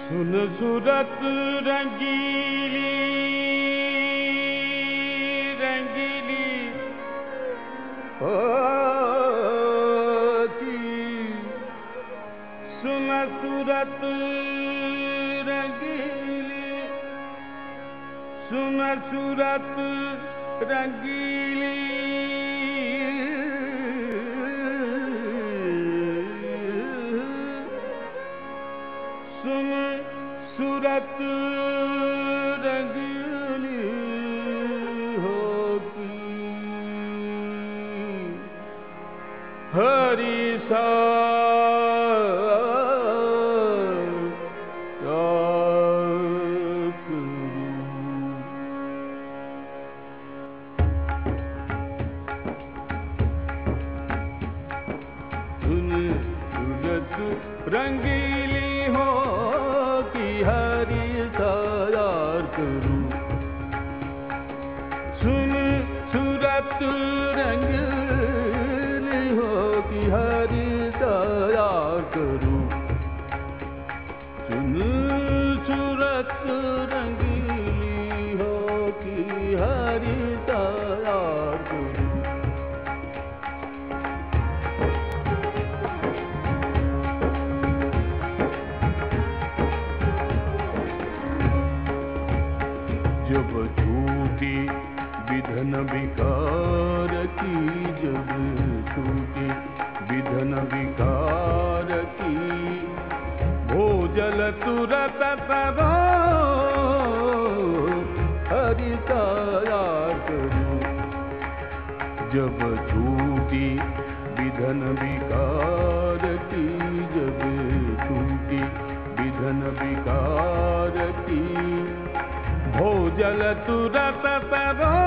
सुन सूरत रंगीली रंगीली होती, सुन सूरत रंगीली, सुन सूरत रंगीली, सुन सूरत रंगीली होती, हरि सा रंगीली हो कि हरि सायार करूं, सुन सूरत रंगीली हो कि हरि सायार करूं, सुन सूरत रंगीली हो कि हरि सायार करूं। जब छूटी विधन विकार की, जब छूटी विधन विकार की, भोजल तुरत तरो हरि सायार करूं। जब छूटी विधन विकार की, जब छूटी विधन विकार की, भोजल तुरत तरो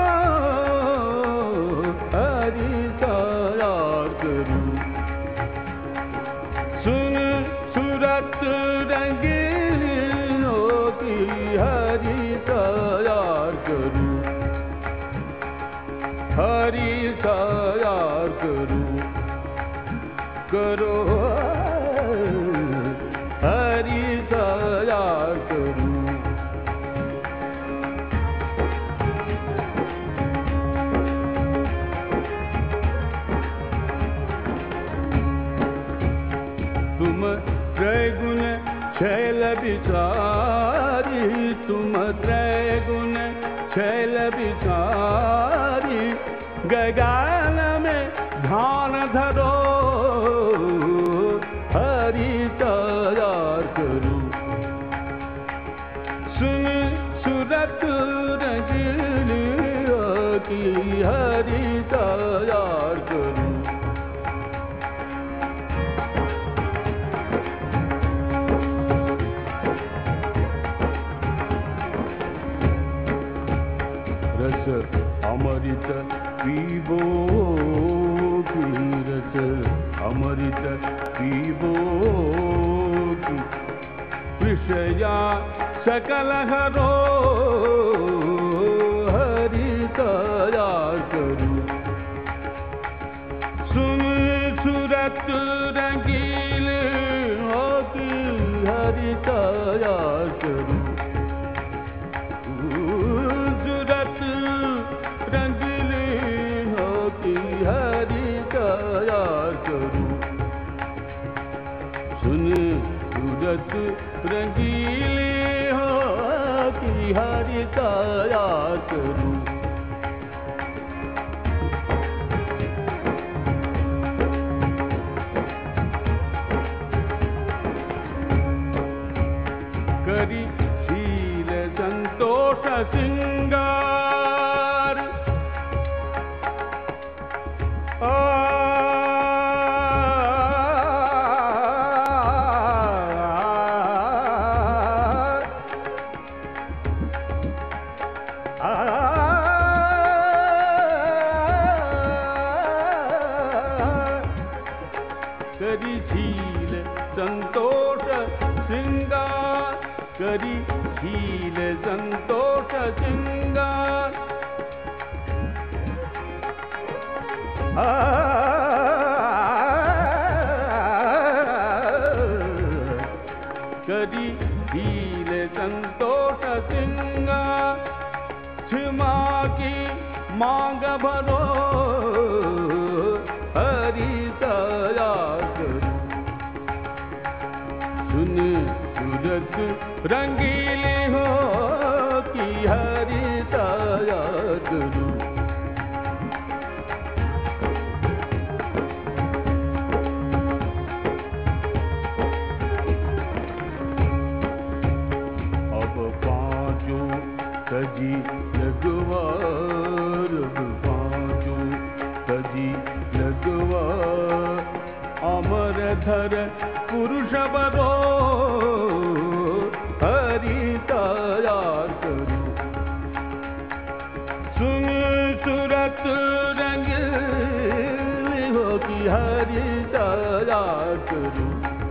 हरि सायार करूं। सुन सूरत रंगीली हो कि हरि सायार करूं, हरि सायार करूं, करो हरि सायार करूं। तुम त्रैगुण छैल विचारी, तुम त्रैगुण छैल विचारी, गगन में ध्यान धरो हरि सायार करूं। सुन सूरत रंगीली हो कि हरि सायार करूं। रस अमृत पीबो की, रस अमृत पीबो की, विषया सकल हरो हरि सायार करूं। सुन सूरत रंगीली हो कि हरि सायार करूं। सूरत रंगीली हो कि हरि सायार करूं। सुन सूरत रंगीली हो कि हरि सायार करूं। करी शील संतोष सिंगार, करी शील संतोष सिंगार, करी शील संतोष सिंगार, करी मांग भरो हरि दया करो। सुन सूरत रंगीली हो कि हरि दया करो। तजी लगवार पाँचो तजी लगवार अमर धर पुरुष बरो हरि दया करो। सुन सूरत रंग हो कि हरि दया करो।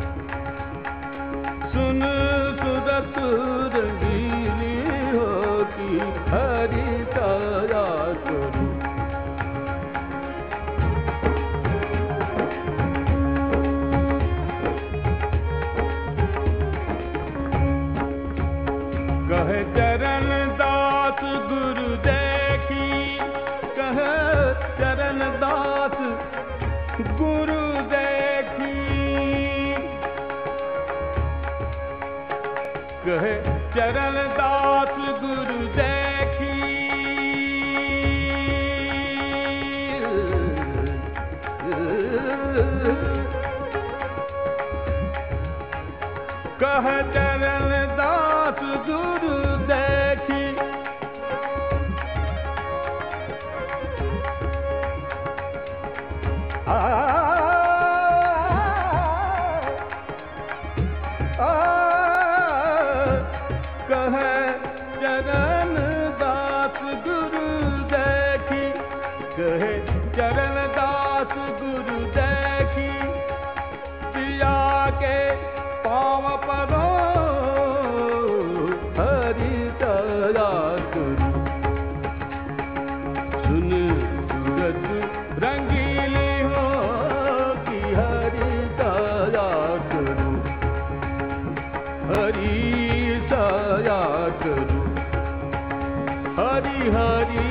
सुन सूरत रंगीली हो कि हरि दया करो। कह चरण दास गुरु देखी, कह चरण दास गुरु देखी, कहे चरण दास गुरु देखी। कह चरण दास गुरु देखी, कहे चरण दास गुरु देखी, कहे चरण दास गुरु देखी। पिया के पाँव परो हरि दया करो। सुन सूरत रंगीली हो कि हरि दया करो। हरि दया करो। हरि हरि